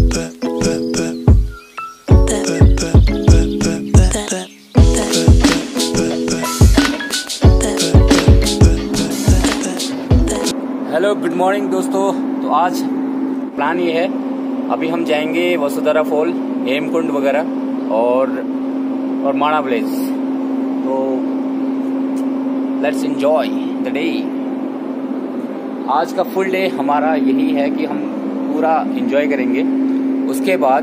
Hello good morning दोस्तों। तो आज प्लान ये है, अभी हम जाएंगे वसुधारा फॉल, हेमकुंड वगैरह और माणा विलेज। तो लेट्स एंजॉय द डे। आज का फुल डे हमारा यही है कि हम पूरा एंजॉय करेंगे। उसके बाद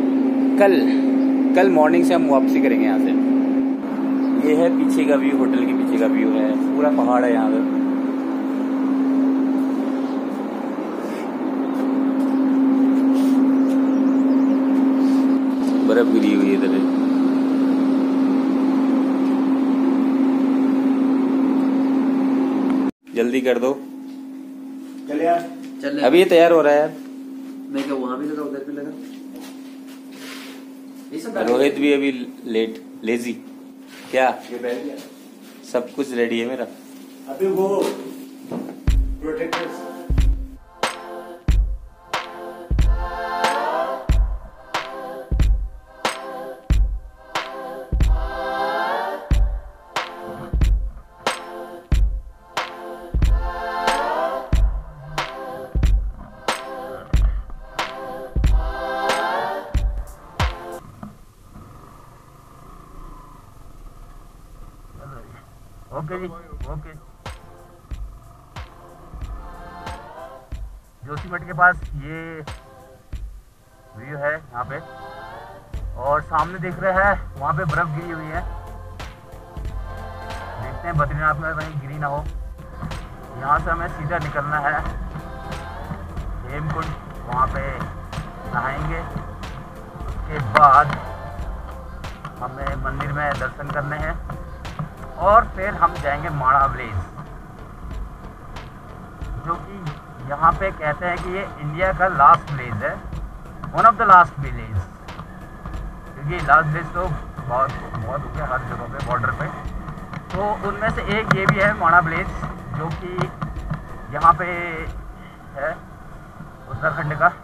कल मॉर्निंग से हम वापसी करेंगे यहाँ से। ये है पीछे का व्यू, होटल के पीछे का व्यू है, पूरा पहाड़ है यहाँ पे। बर्फ गिरी हुई है इधर। जल्दी कर दो, चल यार चल। अभी ये तैयार हो रहा है यार। मैं क्या वहां भी लगा उधर भी लगा। रोहित भी अभी लेजी क्या, ये बैठ गया। सब कुछ रेडी है मेरा। अभी वो protectors okay ji, okay. Joshimath के पास ये व्यू है यहाँ पे, और सामने देख रहे हैं वहाँ पे बर्फ गिरी हुई है। देखते हैं बद्रीनाथ में कहीं गिरी ना हो। यहाँ से हमें सीधा निकलना है हेमकुंड, वहाँ पे नहाएंगे। उसके बाद हमें मंदिर में दर्शन करने हैं और फिर हम जाएंगे माणा विलेज, जो कि यहाँ पे कहते हैं कि ये इंडिया का लास्ट विलेज है, one of the last village. क्योंकि लास्ट विलेज तो बहुत हो गया हर जगह पे, बॉर्डर पे। तो उनमें से एक ये भी है माणा विलेज, जो कि यहाँ पे है उत्तराखंड का।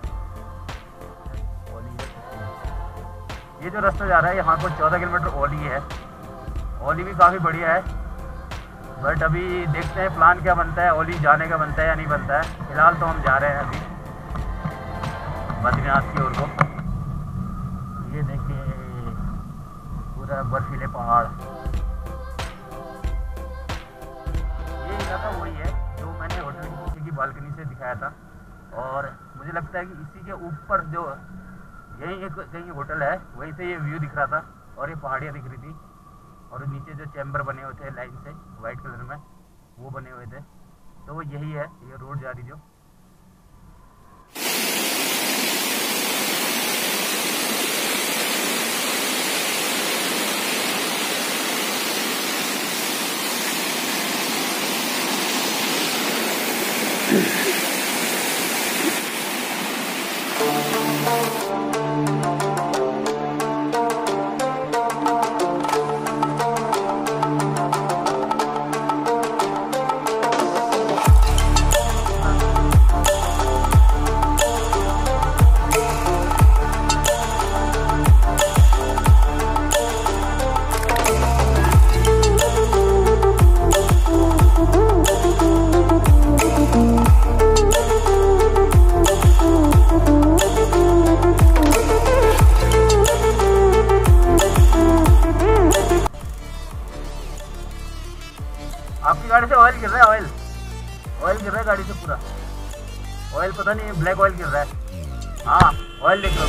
ये जो रास्ता जा रहा है यहाँ को 14 किलोमीटर ओली है। ओली भी काफ़ी बढ़िया है, बट अभी देखते हैं प्लान क्या बनता है, ओली जाने का बनता है या नहीं बनता है। फिलहाल तो हम जा रहे हैं अभी बद्रीनाथ की ओर को। ये देखिए पूरा बर्फीले पहाड़। ये इलाका वही है जो मैंने होटल के नीचे की बालकनी से दिखाया था, और मुझे लगता है कि इसी के ऊपर जो यही एक कहीं होटल है, वहीं से ये व्यू दिख रहा था और ये पहाड़ियाँ दिख रही थी, और नीचे जो चैम्बर बने हुए थे लाइन से वाइट कलर में, वो बने हुए थे। तो वो यही है, ये रोड जा रही जो। आपकी गाड़ी से ऑयल गिर रहा है, ऑयल गिर रहा है गाड़ी से पूरा। ऑयल पता नहीं, ब्लैक ऑयल गिर रहा है। हाँ ऑयल देख लो।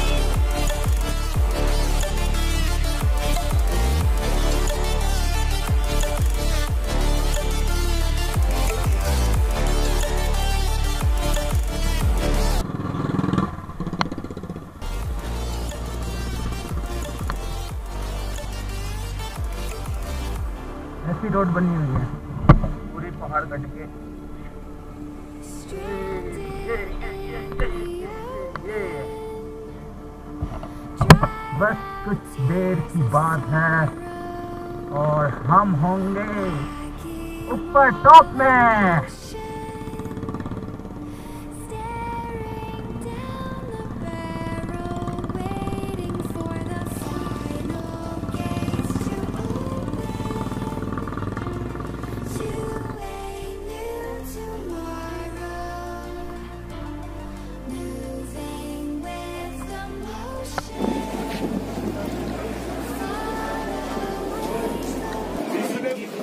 ऐसी रोड बनी हुई है पूरी पहाड़ कट के। बस कुछ देर की बात है और हम होंगे ऊपर टॉप में।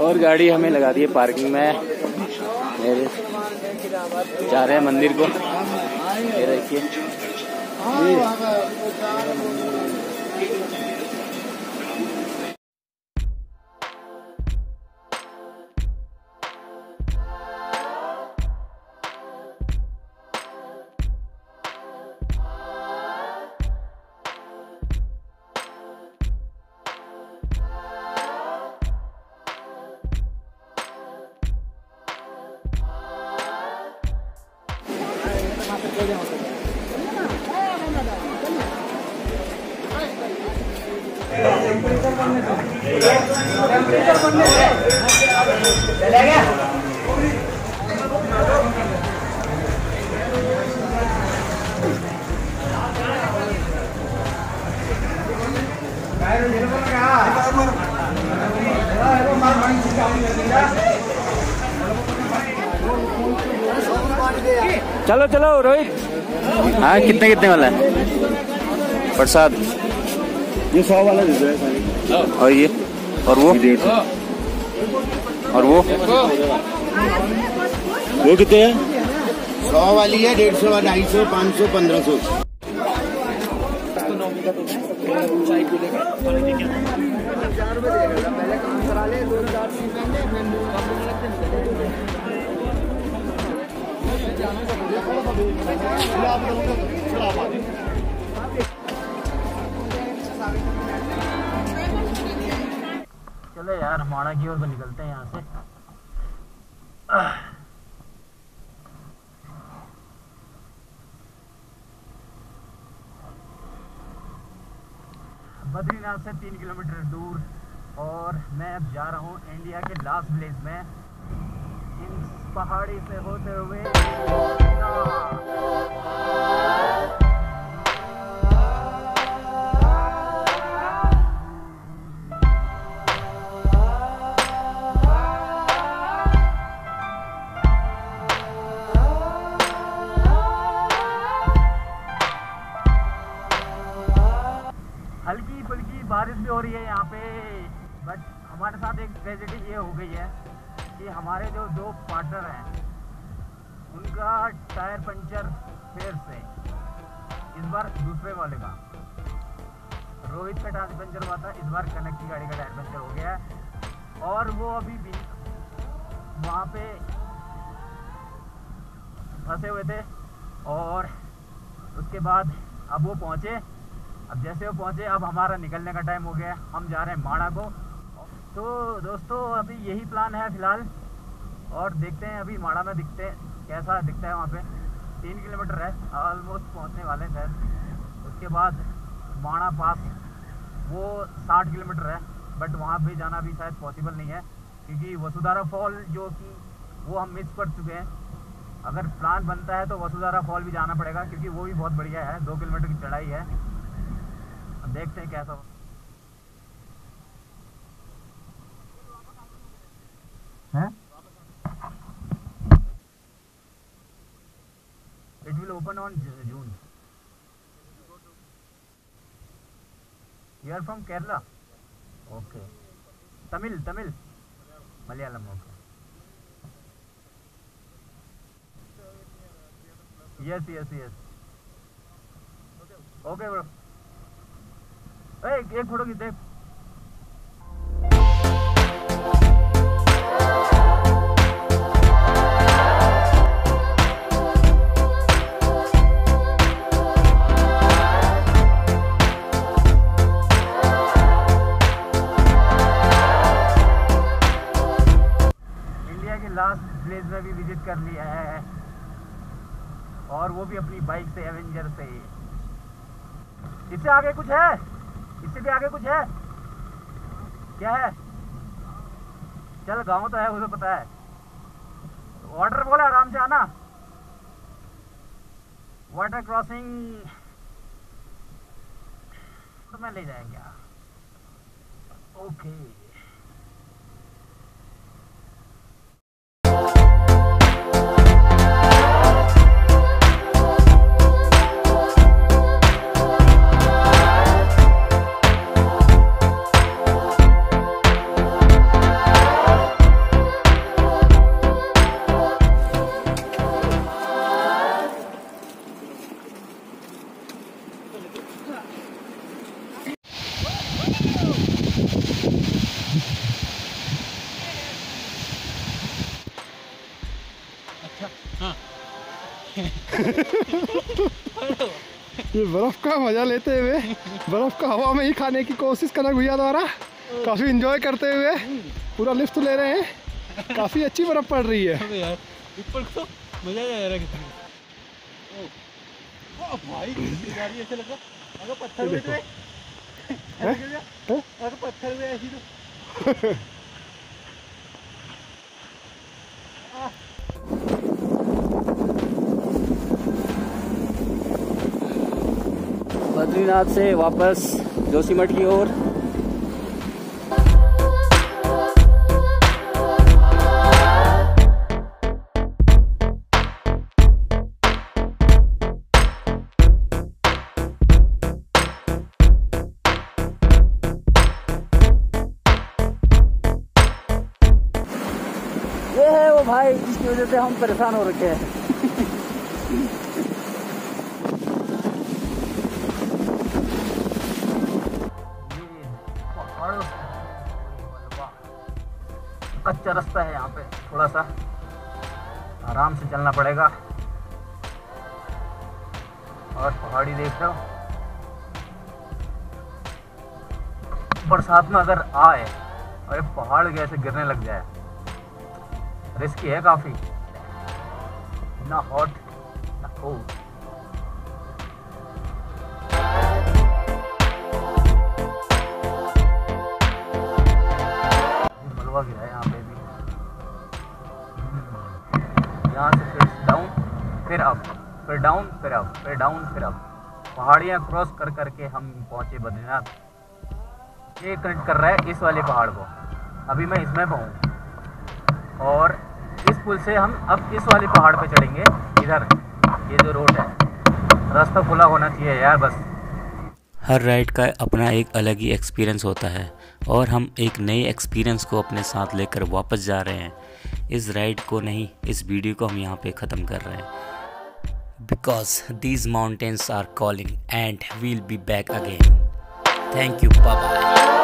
और गाड़ी हमें लगा दी है पार्किंग में। मेरे जा रहे हैं मंदिर को। ये देखिए चलो चलो रोहित। हाँ कितने कितने वाला है प्रसाद? ये 100 वाला दे दो। और ये और वो और वो कितने है? 100 वाली है, 150, 250, 500, 1500। चलो यार माड़ा की ओर निकलते हैं यहाँ से। बद्रीनाथ से 3 किलोमीटर दूर और मैं अब जा रहा हूँ इंडिया के लास्ट विलेज में। इन पहाड़ी से होते हुए हल्की फुल्की बारिश भी हो रही है यहाँ पे। बट हमारे साथ एक ट्रेजेडी ये हो गई है कि हमारे जो 2 पार्टनर हैं उनका टायर पंचर फिर से, इस बार दूसरे वाले का। रोहित का टायर पंचर हुआ था, इस बार कनक की गाड़ी का टायर पंचर हो गया है और वो अभी भी वहाँ पे फंसे हुए थे। और उसके बाद अब वो पहुँचे। अब जैसे वो पहुँचे अब हमारा निकलने का टाइम हो गया। हम जा रहे हैं माड़ा को। तो दोस्तों अभी यही प्लान है फ़िलहाल और देखते हैं अभी माड़ा में कैसा दिखता है। वहाँ पे 3 किलोमीटर है, ऑलमोस्ट पहुँचने वाले हैं शायद। उसके बाद माड़ा पास वो 60 किलोमीटर है, बट वहाँ भी जाना भी शायद पॉसिबल नहीं है क्योंकि वसुधारा फॉल जो कि वो हम मिस कर चुके हैं। अगर प्लान बनता है तो वसुधारा फॉल भी जाना पड़ेगा क्योंकि वो भी बहुत बढ़िया है, 2 किलोमीटर की चढ़ाई है। अब देखते हैं कैसा है। It will open on June. You are from Kerala? Okay. Tamil, Malayalam. Okay. Yes. Okay, bro. Hey, एक फोटो खींच। लास्ट विलेज में भी विजिट कर लिया है और वो भी अपनी बाइक से, एवेंजर से। इससे आगे कुछ है? इससे भी आगे कुछ है? क्या है? चल गाँव तो है, वो तो पता है। वाटर बोला आराम से आना। वाटर क्रॉसिंग तो मैं ले जाएंगे। ओके ये बर्फ़ का मज़ा लेते हुए बर्फ़ का हवा में ही खाने की कोशिश करना भैया द्वारा, काफ़ी इंजॉय करते हुए पूरा लिफ्ट ले रहे हैं। काफ़ी अच्छी बर्फ़ पड़ रही है यार, ऊपर को मज़ा आ रहा है। भाई गाड़ी ऐसे लगा अगर पत्थर में अगर पत्थर में ऐसी तो बद्रीनाथ से वापस जोशीमठ की ओर। ये है वो भाई जिसकी वजह से हम परेशान हो रखे हैं। कच्चा रास्ता है यहाँ पे, थोड़ा सा आराम से चलना पड़ेगा। और पहाड़ी देख रहे हो, बरसात में अगर आए और ये पहाड़ कैसे गिरने लग जाए, रिस्की है काफी, ना हॉट ना कोल्ड। मलबा गिरा है यहाँ पे भी। यहाँ से फिर डाउन, फिर अप, फिर डाउन, फिर अप, फिर डाउन, फिर अप। पहाड़ियाँ क्रॉस कर करके हम पहुँचे बद्रीनाथ। ये कनेक्ट कर रहा है इस वाले पहाड़ को, अभी मैं इसमें पहुँच, और इस पुल से हम अब इस वाले पहाड़ पे चढ़ेंगे। इधर ये जो रोड है, रास्ता खुला होना चाहिए यार बस। हर राइड का अपना एक अलग ही एक्सपीरियंस होता है और हम एक नए एक्सपीरियंस को अपने साथ लेकर वापस जा रहे हैं। इस राइड को नहीं, इस वीडियो को हम यहाँ पे ख़त्म कर रहे हैं। Because these mountains are calling and will be back again. Thank you, bye bye.